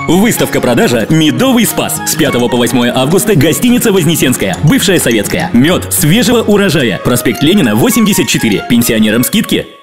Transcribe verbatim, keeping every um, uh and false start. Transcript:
Выставка-продажа «Медовый спас». С пятого по восьмое августа гостиница «Вознесенская». Бывшая советская. Мед свежего урожая. Проспект Ленина, восемьдесят четыре. Пенсионерам скидки.